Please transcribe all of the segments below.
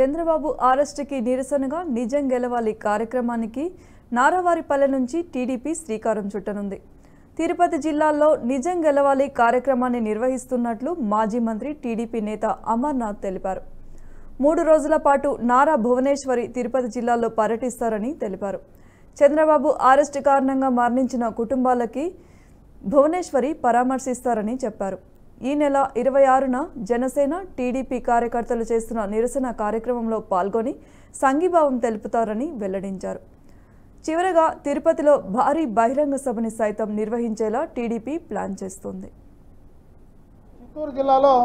చంద్రబాబు అరెస్టుకి నిరసనగా నిజం గెలవాలి కార్యక్రమానికి నారావారిపల్లె నుంచి టీడీపీ శ్రీకారం చుట్టనుంది. తిరుపతి జిల్లాలో నిజం గెలవాలి కార్యక్రమాన్ని నిర్వహిస్తున్నట్లు మాజీ మంత్రి టీడీపీ నేత అమర్నాథ్ తెలిపారు. 3 రోజుల పాటు నారా భువనేశ్వరి తిరుపతి జిల్లాలో పర్యటిస్తారని తెలిపారు. చంద్రబాబు అరెస్టు కారణంగా మరణించిన కుటుంబాలకి భువనేశ్వరి పరామర్శిస్తారని చెప్పారు. ఈ నెల 26న జనసేన టీడీపీ కార్యకర్తలు చేస్తున్న నిరసన కార్యక్రమంలో పాల్గొని సంఘీభావం తెలుపుతారని వెల్లడించారు. చివరగా తిరుపతిలో భారీ బహిరంగ సభని సైతం నిర్వహించేలా టీడీపీ ప్లాన్ చేస్తోంది. చిత్తూరు జిల్లాలో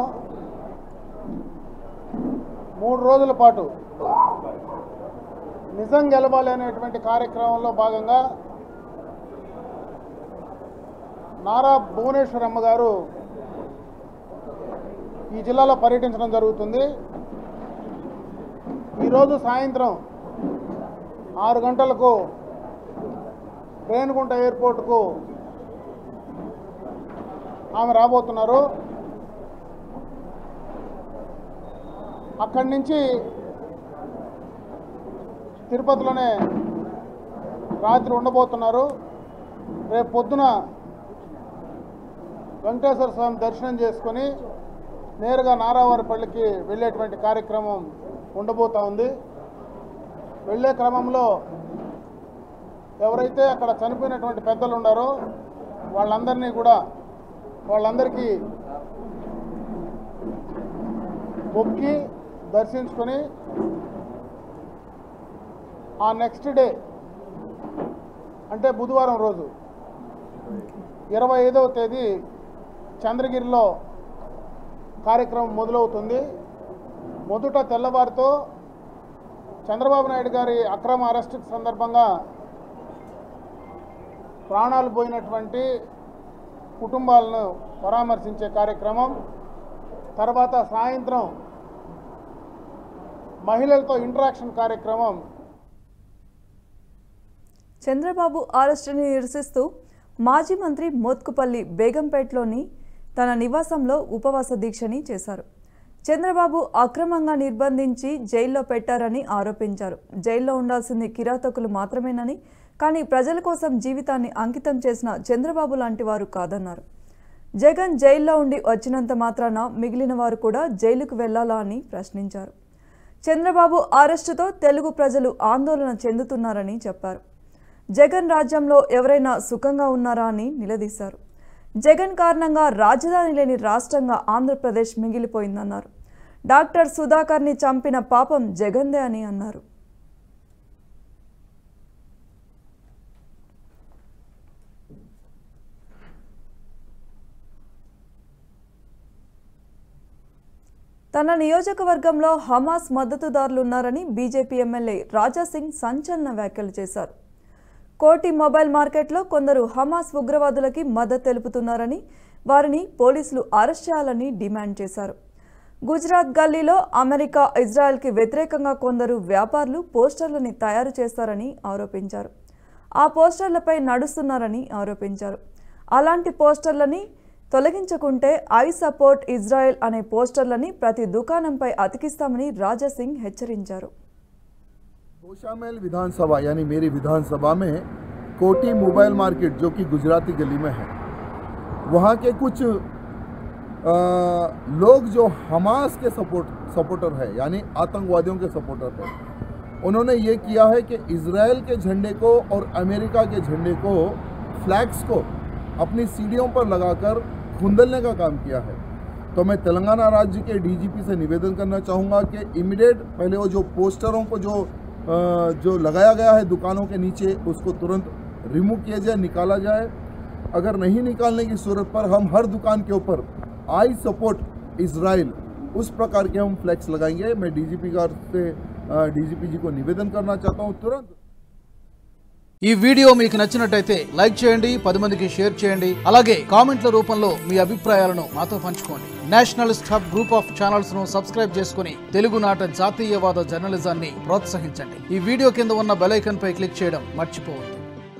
3 రోజుల పాటు నిజం గెలవాలి అనేటువంటి కార్యక్రమంలో భాగంగా నారా భువనేశ్వరి అమ్మగారు ఈ జిల్లాలో పర్యటించడం జరుగుతుంది. ఈరోజు సాయంత్రం 6 గంటలకు రేణిగుంట ఎయిర్పోర్టుకు ఆమె రాబోతున్నారు. అక్కడి నుంచి తిరుపతిలోనే రాత్రి ఉండబోతున్నారు. రేపు పొద్దున వెంకటేశ్వర స్వామి దర్శనం చేసుకొని నేరుగా నారావారిపల్లికి వెళ్ళేటువంటి కార్యక్రమం ఉండబోతా ఉంది. వెళ్ళే క్రమంలో ఎవరైతే అక్కడ చనిపోయినటువంటి పెద్దలు ఉన్నారో వాళ్ళందరికీ మొక్కి దర్శించుకొని ఆ నెక్స్ట్ డే అంటే బుధవారం రోజు 25వ తేదీ చంద్రగిరిలో కార్యక్రమం మొదలవుతుంది. మొదట తెల్లవారితో చంద్రబాబు నాయుడు గారి అక్రమ అరెస్టు సందర్భంగా ప్రాణాలు పోయినటువంటి కుటుంబాలను పరామర్శించే కార్యక్రమం, తర్వాత సాయంత్రం మహిళలతో ఇంటరాక్షన్ కార్యక్రమం. చంద్రబాబు అరెస్టుని నిరసిస్తూ మాజీ మంత్రి మోత్కుపల్లి బేగంపేటలోని తన నివాసంలో ఉపవాస దీక్షని చేశారు. చంద్రబాబు అక్రమంగా నిర్బంధించి జైల్లో పెట్టారని ఆరోపించారు. జైల్లో ఉండాల్సింది కిరాతకులు మాత్రమేనని, కానీ ప్రజల కోసం జీవితాన్ని అంకితం చేసిన చంద్రబాబు లాంటి వారు కాదన్నారు. జగన్ జైల్లో ఉండి వచ్చినంత మాత్రాన మిగిలిన వారు కూడా జైలుకు వెళ్లాలా అని ప్రశ్నించారు. చంద్రబాబు అరెస్టుతో తెలుగు ప్రజలు ఆందోళన చెందుతున్నారని చెప్పారు. జగన్ రాజ్యంలో ఎవరైనా సుఖంగా ఉన్నారా అని నిలదీశారు. జగన్ కారణంగా రాజధాని లేని రాష్ట్రంగా ఆంధ్రప్రదేశ్ మిగిలిపోయిందన్నారు. డాక్టర్ సుధాకర్ని చంపిన పాపం జగన్దే అని అన్నారు. తన నియోజకవర్గంలో హమాస్ మద్దతుదారులున్నారని బీజేపీ ఎమ్మెల్యే రాజాసింగ్ సంచలన వ్యాఖ్యలు చేశారు. కోటి మొబైల్ మార్కెట్లో కొందరు హమాస్ ఉగ్రవాదులకి మద్దతు తెలుపుతున్నారని, వారిని పోలీసులు అరెస్ట్ చేయాలని డిమాండ్ చేశారు. గుజరాత్ గల్లీలో అమెరికా, ఇజ్రాయెల్కి వ్యతిరేకంగా కొందరు వ్యాపారులు పోస్టర్లని తయారు చేస్తారని ఆరోపించారు. ఆ పోస్టర్లపై నడుస్తున్నారని ఆరోపించారు. అలాంటి పోస్టర్లని తొలగించకుంటే ఐ సపోర్ట్ ఇజ్రాయెల్ అనే పోస్టర్లని ప్రతి దుకాణంపై అతికిస్తామని రాజాసింగ్ హెచ్చరించారు. गोशामेल विधानसभा यानी मेरी विधानसभा में कोटी मोबाइल मार्केट जो कि गुजराती गली में है, वहाँ के कुछ लोग जो हमास के सपोर्टर है यानी आतंकवादियों के सपोर्टर है, उन्होंने ये किया है कि इजराइल के झंडे को और अमेरिका के झंडे को, फ्लैग्स को अपनी सीढ़ियों पर लगाकर खुंदलने का काम किया है। तो मैं तेलंगाना राज्य के डीजीपी से निवेदन करना चाहूँगा कि इमीडिएट पहले वो जो पोस्टरों को जो लगाया गया है दुकानों के नीचे, उसको तुरंत रिमूव किया जाए, निकाला जाए। अगर नहीं निकालने की सूरत पर हम हर दुकान के ऊपर आई सपोर्ट इजराइल उस प्रकार के हम फ्लैक्स लगाएंगे। मैं डीजीपी से डीजीपी जी को निवेदन करना चाहता हूँ तुरंत। ఈ వీడియో మీకు నచ్చినట్టయితే లైక్ చేయండి, 10 మందికి షేర్ చేయండి. అలాగే కామెంట్ల రూపంలో మీ అభిప్రాయాలను మాతో పంచుకోండి. Nationalist hub group of channels ను సబ్స్క్రైబ్ చేసుకుని తెలుగునాట జాతీయవాద జర్నలిజాన్ని ప్రోత్సహించండి. ఈ వీడియో కింద ఉన్న బెల్ ఐకాన్ పై క్లిక్ చేయడం మర్చిపోవద్దు.